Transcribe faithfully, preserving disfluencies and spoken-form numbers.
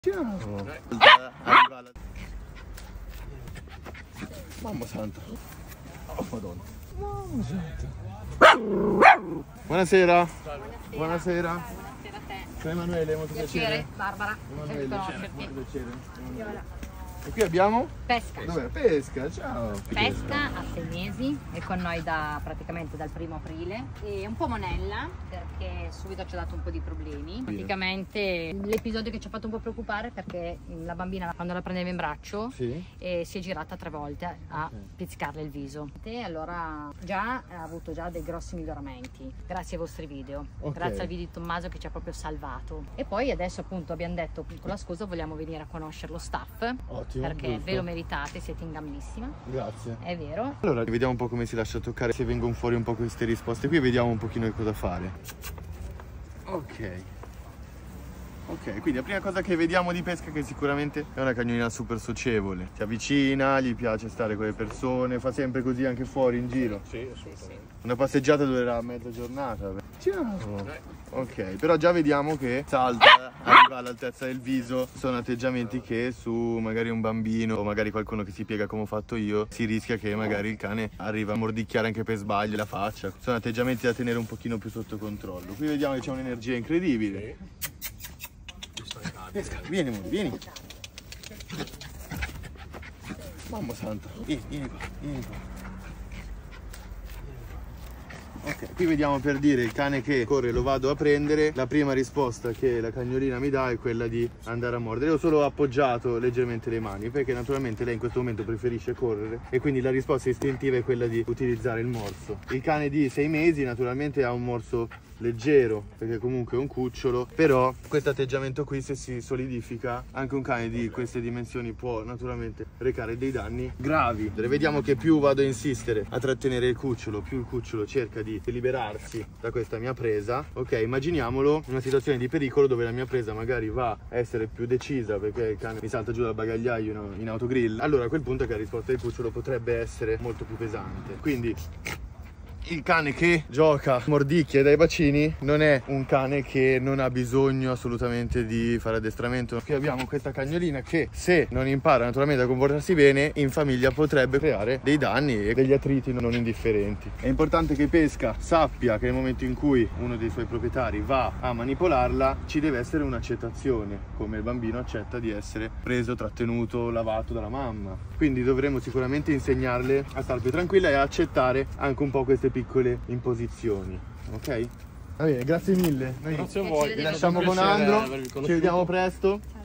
Ciao. Mamma santa. Oh madonna. Mamma santa. Buonasera. Buonasera. Buonasera a te. Sono Emanuele, molto piacere. Piacere, Barbara. Emanuele, Piacere. molto piacere. E qui abbiamo? Pesca. Dov'è? Pesca, ciao. Pesca a sei mesi, è con noi da praticamente dal primo aprile. E un po' monella perché subito ci ha dato un po' di problemi. Praticamente l'episodio che ci ha fatto un po' preoccupare perché la bambina quando la prendeva in braccio Sì. eh, si è girata tre volte a Ok. pizzicarle il viso. E allora già ha avuto già dei grossi miglioramenti grazie ai vostri video. Ok. Grazie al video di Tommaso che ci ha proprio salvato. E poi adesso appunto abbiamo detto con la scusa vogliamo venire a conoscere lo staff. Ottimo. Perché giusto. ve lo meritate, siete in gambissima. Grazie. È vero. Allora, vediamo un po' come si lascia toccare, se vengono fuori un po' queste risposte qui, vediamo un pochino di cosa fare. Ok. Ok, quindi la prima cosa che vediamo di pesca è che sicuramente è una cagnolina super socievole. Si avvicina, gli piace stare con le persone, fa sempre così anche fuori in giro. Sì, assolutamente. Una passeggiata durerà mezza giornata. Ciao. Ok, però già vediamo che salta, arriva all'altezza del viso. Sono atteggiamenti che su magari un bambino o magari qualcuno che si piega come ho fatto io, si rischia che magari il cane arriva a mordicchiare anche per sbaglio la faccia. Sono atteggiamenti da tenere un pochino più sotto controllo. Qui vediamo che c'è un'energia incredibile. Pesca, vieni amore, vieni. Mamma santa, vieni, vieni qua, vieni qua. Ok, qui vediamo per dire il cane che corre lo vado a prendere. La prima risposta che la cagnolina mi dà è quella di andare a mordere. Io ho solo appoggiato leggermente le mani perché naturalmente lei in questo momento preferisce correre e quindi la risposta istintiva è quella di utilizzare il morso. Il cane di sei mesi naturalmente ha un morso leggero perché comunque è un cucciolo, però questo atteggiamento qui, se si solidifica, anche un cane di queste dimensioni può naturalmente recare dei danni gravi. Vediamo che più vado a insistere a trattenere il cucciolo, più il cucciolo cerca di liberarsi da questa mia presa. Ok, immaginiamolo una situazione di pericolo dove la mia presa magari va a essere più decisa perché il cane mi salta giù dal bagagliaio in, in autogrill. Allora a quel punto che la risposta del cucciolo potrebbe essere molto più pesante. Quindi il cane che gioca mordicchie dai bacini non è un cane che non ha bisogno assolutamente di fare addestramento. Qui abbiamo questa cagnolina che, se non impara naturalmente a comportarsi bene, in famiglia potrebbe creare dei danni e degli attriti non indifferenti. È importante che Pesca sappia che nel momento in cui uno dei suoi proprietari va a manipolarla ci deve essere un'accettazione, come il bambino accetta di essere preso, trattenuto, lavato dalla mamma. Quindi dovremo sicuramente insegnarle a stare più tranquilla e a accettare anche un po' queste piccole imposizioni, ok? Va bene, grazie mille. Noi Grazie a voi. vi lasciamo con Andro, ci vediamo presto.